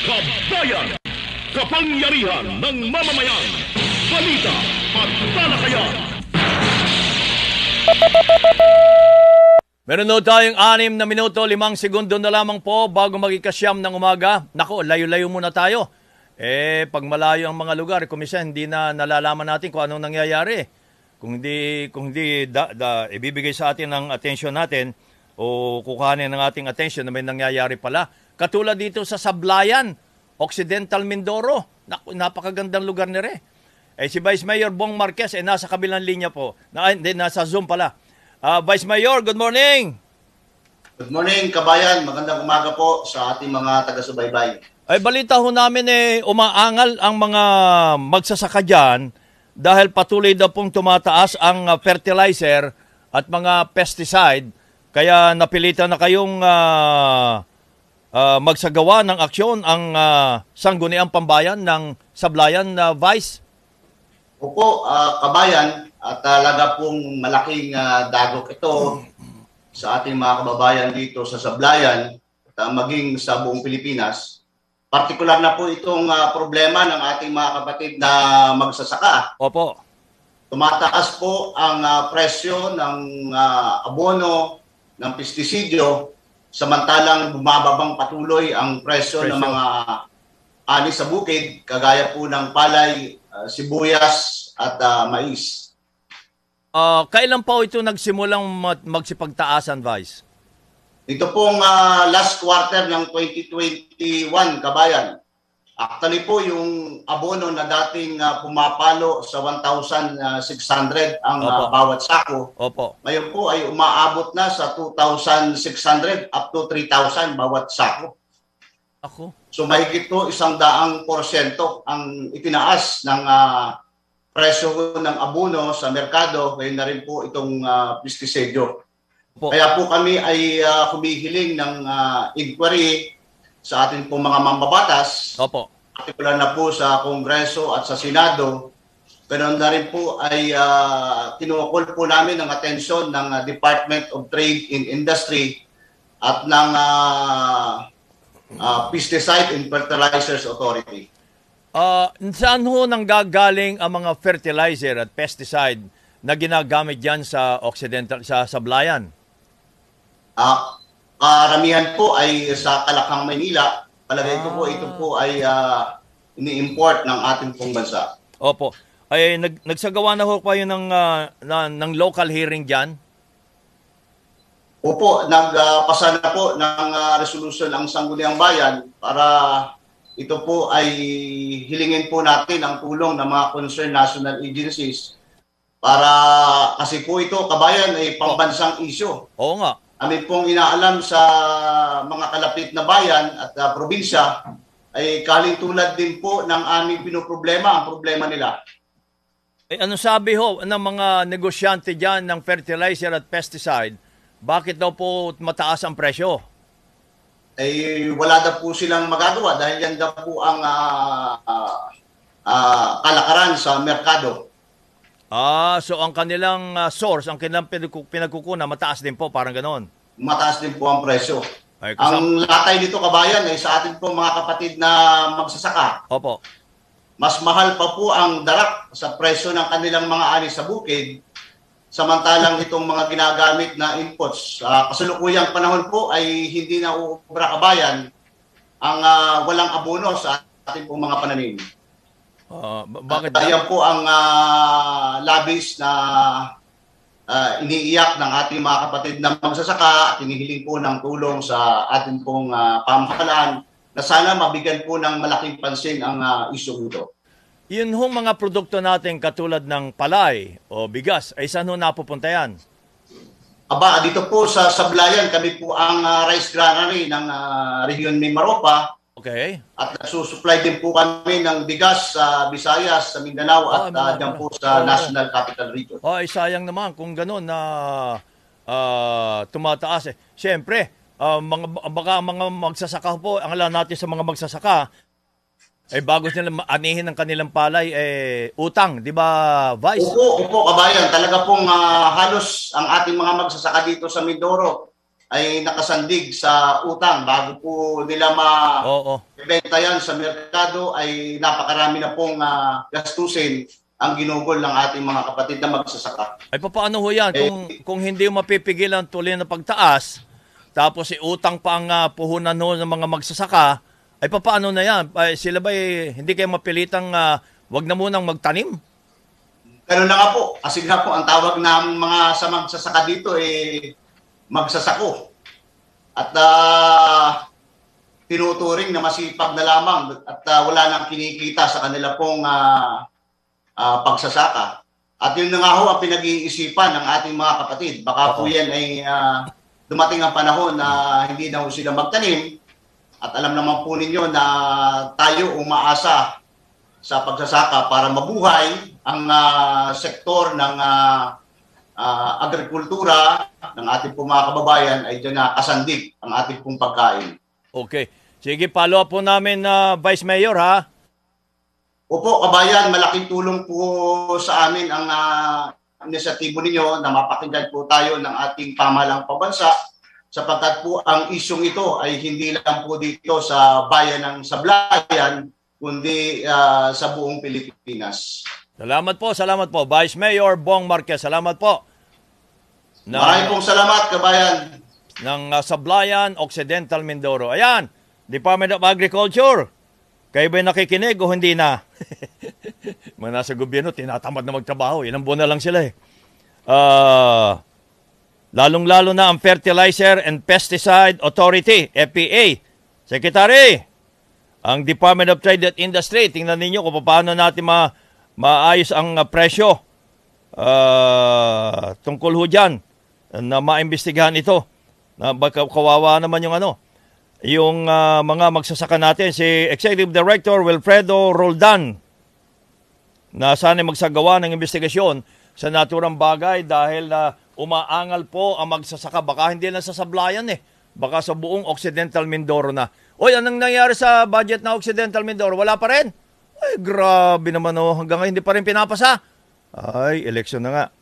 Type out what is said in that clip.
Kabayan, kapangyarihan ng mamamayan, balita at talakayan. Meron na tayong 6 na minuto, 5 segundo na lamang po bago magikasyam ng umaga. Nako, layo-layo muna tayo. Pag malayo ang mga lugar, kumisan, hindi na nalalaman natin kung anong nangyayari. Kung hindi ibibigay sa atin ang atensyon natin o kukuhanin ng ating atensyon na may nangyayari pala. Katulad dito sa Sablayan, Occidental Mindoro. Naku, napakagandang lugar ni Re. Si Vice Mayor Bong Marquez nasa kabilang linya po. Nasa Zoom pala. Vice Mayor, good morning! Good morning, kabayan. Magandang umaga po sa ating mga taga-subaybay. Balita ho namin umaangal ang mga magsasaka dyan dahil patuloy daw pong tumataas ang fertilizer at mga pesticide. Kaya napilitan na kayong magsagawa ng aksyon ang Sangguniang Pambayan ng Sablayan, Vice? Opo, kabayan, at talaga pong malaking dagok ito sa ating mga kababayan dito sa Sablayan at maging sa buong Pilipinas. Partikular na po itong problema ng ating mga kapatid na magsasaka. Opo. Tumataas po ang presyo ng abono, ng pestisidyo, samantalang bumababang patuloy ang presyo ng mga ani sa bukid, kagaya po ng palay, sibuyas at mais. Kailan pa ito nagsimulang magsipagtaasan, Vice? Ito pong last quarter ng 2021, kabayan. Actually po yung abono na dating pumapalo sa 1,600 ang bawat sako. Opo. Ngayon po ay umaabot na sa 2,600 up to 3,000 bawat sako. Ako? So mahigit po 100% ang itinaas ng presyo ng abono sa merkado, ngayon na rin po itong pestisidyo. Kaya po kami ay humihiling ng inquiry sa ating pong mga mambabatas. Opo. Partikular na po sa Kongreso at sa Senado. Ganoon na rin po ay kinukul po namin ng atensyon ng Department of Trade and Industry at ng Pesticide and Fertilizers Authority. Saan ho nanggagaling ang mga fertilizer at pesticide na ginagamit dyan sa Occidental, sa Sablayan? Karamihan po ay sa Kalakang, Maynila. Palagay ko po ito po ay ini-import ng ating pong bansa. Opo. Nagsagawa na ho kayo ng local hearing dyan? Opo, nagpasa na po ng resolution ang Sangguniang Bayan para ito po ay hilingin po natin ang tulong ng mga concerned national agencies para kasi po ito, kabayan, ay pambansang issue. Oo nga. Amin pong inaalam sa mga kalapit na bayan at probinsya ay kalintulad din po ng aming pinoproblema, ang problema nila. Ano sabi ho ng mga negosyante dyan ng fertilizer at pesticide? Bakit daw po mataas ang presyo? Wala daw po silang magagawa dahil yan daw po ang kalakaran sa merkado. So ang kanilang source, ang kanilang pinagkukunan, mataas din po, parang ganon. Mataas din po ang presyo. Ang latay dito, kabayan, ay sa atin po mga kapatid na magsasaka. Opo. Mas mahal pa po ang darak sa presyo ng kanilang mga ani sa bukid, samantalang itong mga ginagamit na inputs. Kasalukuyang panahon po ay hindi na uubra, kabayan, ang walang abono sa ating pong mga pananim. Bakit yan po ang labis na iniiyak ng ating mga kapatid na magsasaka at hinihiling po ng tulong sa ating pong pamahalaan na sana mabigyan po ng malaking pansin ang isyong ito. Yun hong mga produkto natin katulad ng palay o bigas, ay saan ho napupunta yan? Dito po sa Sablayan, kami po ang rice granary ng Region Mimaropa. Okay. At nasusupply din po kami ng bigas sa Visayas, sa Mindanao at dyan po sa National Capital Region. Sayang naman kung gano'n na tumataas. Siyempre, baka mga magsasaka po, ang alam natin sa mga magsasaka, bago nila anihin ng kanilang palay, utang, di ba, Vice? Opo, kabayan. Talaga pong halos ang ating mga magsasaka dito sa Mindoro ay nakasandig sa utang bago po nila ma-benta yan sa merkado, ay napakarami na pong gastusin ang ginugol ng ating mga kapatid na magsasaka. Ay paano ho yan? Kung hindi mapipigilan tuloy na pagtaas, tapos utang pa ang puhunan ho ng mga magsasaka, ay paano na yan? Ay, sila ba hindi kayo mapilitang wag na munang magtanim? Ganun na nga po. Kasi nga po, ang tawag ng mga sa magsasaka dito magsasako. At tinuturing na masipag na lamang at wala nang kinikita sa kanila pong pagsasaka. At yun na nga ho ang pinag-iisipan ng ating mga kapatid. Baka po yan ay dumating ang panahon na hindi na ho sila magtanim. At alam naman po ninyo na tayo umaasa sa pagsasaka para mabuhay ang sektor ng agrikultura ng ating pong mga kababayan ay dyan na kasandig ang ating pong pagkain. Okay. Sige, follow up po namin Vice Mayor, ha? Opo, kabayan, malaking tulong po sa amin ang inisyatibo ninyo na mapakinggan po tayo ng ating pamahalang pambansa sapagkat po ang isyong ito ay hindi lang po dito sa bayan ng Sablayan kundi sa buong Pilipinas. Salamat po. Vice Mayor Bong Marquez, salamat po. Maraming pong salamat, kabayan. Ng Sablayan, Occidental Mindoro. Ayan, Department of Agriculture. Kayo ba nakikinig o hindi na? Mga nasa gobyerno, tinatamad na magtrabaho. Ilang buwan na lang sila Lalong-lalo na ang Fertilizer and Pesticide Authority, FPA. Secretary, ang Department of Trade and Industry, tingnan ninyo kung paano natin maayos ang presyo tungkol ho dyan na maimbestigahan ito. Baka kawawa naman yung mga magsasaka natin. Si Executive Director Wilfredo Roldan na sana magsagawa ng investigasyon sa naturang bagay dahil umaangal po ang magsasaka. Baka hindi lang sa Sablayan baka sa buong Occidental Mindoro na. Oy, anong nangyari sa budget na Occidental Mindoro? Wala pa rin? Ay, grabe naman hanggang ngayon hindi pa rin pinapasa. Ay, eleksyon na nga.